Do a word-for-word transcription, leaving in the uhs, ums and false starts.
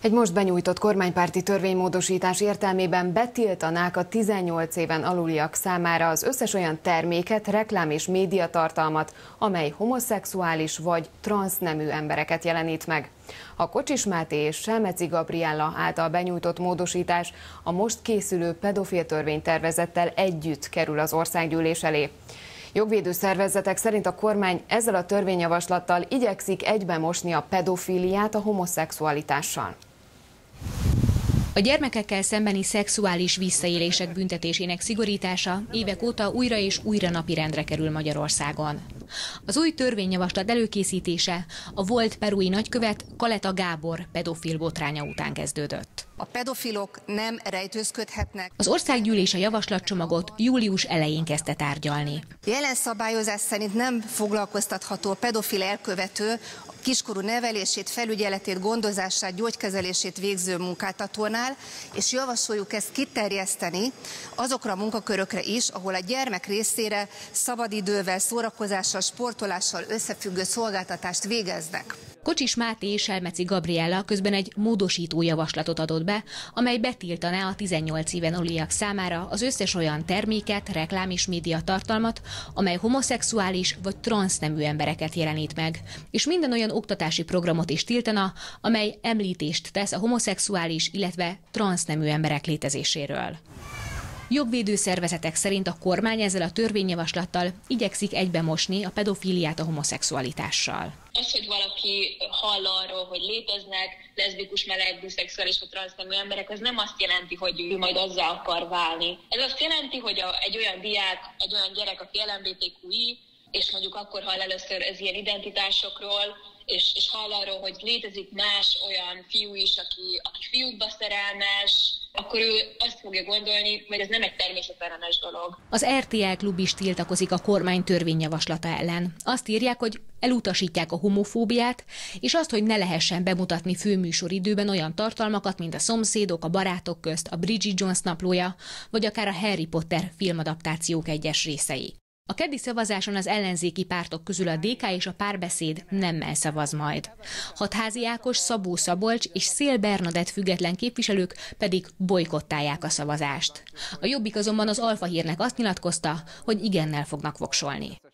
Egy most benyújtott kormánypárti törvénymódosítás értelmében betiltanák a tizennyolc éven aluliak számára az összes olyan terméket, reklám és médiatartalmat, amely homoszexuális vagy transznemű embereket jelenít meg. A Kocsis Máté és Selmeci Gabriella által benyújtott módosítás a most készülő pedofil törvénytervezettel együtt kerül az országgyűlés elé. Jogvédő szervezetek szerint a kormány ezzel a törvényjavaslattal igyekszik egybemosni a pedofíliát a homoszexualitással. A gyermekekkel szembeni szexuális visszaélések büntetésének szigorítása évek óta újra és újra napirendre kerül Magyarországon. Az új törvényjavaslat előkészítése a volt perui nagykövet Kaleta Gábor pedofil botránya után kezdődött. A pedofilok nem rejtőzködhetnek. Az országgyűlés a javaslatcsomagot július elején kezdte tárgyalni. Jelen szabályozás szerint nem foglalkoztatható a pedofil elkövető a kiskorú nevelését, felügyeletét, gondozását, gyógykezelését végző munkáltatónál, és javasoljuk ezt kiterjeszteni azokra a munkakörökre is, ahol a gyermek részére szabadidővel, szórakozással, sportolással összefüggő szolgáltatást végeznek. Kocsis Máté és Selmeci Gabriella közben egy módosító javaslatot adott be, amely betiltaná a tizennyolc éven aluliak számára az összes olyan terméket, reklám és média tartalmat, amely homoszexuális vagy transznemű embereket jelenít meg, és minden olyan oktatási programot is tiltana, amely említést tesz a homoszexuális, illetve transznemű emberek létezéséről. Jogvédő szervezetek szerint a kormány ezzel a törvényjavaslattal igyekszik egybemosni a pedofíliát a homoszexualitással. Az, hogy valaki hall arról, hogy léteznek leszbikus, meleg, biszexuális vagy transznemű emberek, az nem azt jelenti, hogy ő majd azzá akar válni. Ez azt jelenti, hogy a, egy olyan diák, egy olyan gyerek, aki el em bé té kú i, és mondjuk akkor hall először ez ilyen identitásokról, és, és hall arról, hogy létezik más olyan fiú is, aki, aki fiúkba szerelmes, akkor ő azt fogja gondolni, hogy ez nem egy természetellenes dolog. Az er té el Klub is tiltakozik a kormány törvényjavaslata ellen. Azt írják, hogy elutasítják a homofóbiát, és azt, hogy ne lehessen bemutatni főműsoridőben olyan tartalmakat, mint a Szomszédok, a Barátok közt, a Bridget Jones naplója, vagy akár a Harry Potter filmadaptációk egyes részei. A keddi szavazáson az ellenzéki pártok közül a dé ká és a Párbeszéd nemmel szavaz majd. Hatházi Ákos, Szabó Szabolcs és Szél Bernadett független képviselők pedig bojkottálják a szavazást. A Jobbik azonban az Alfa Hírnek azt nyilatkozta, hogy igennel fognak voksolni.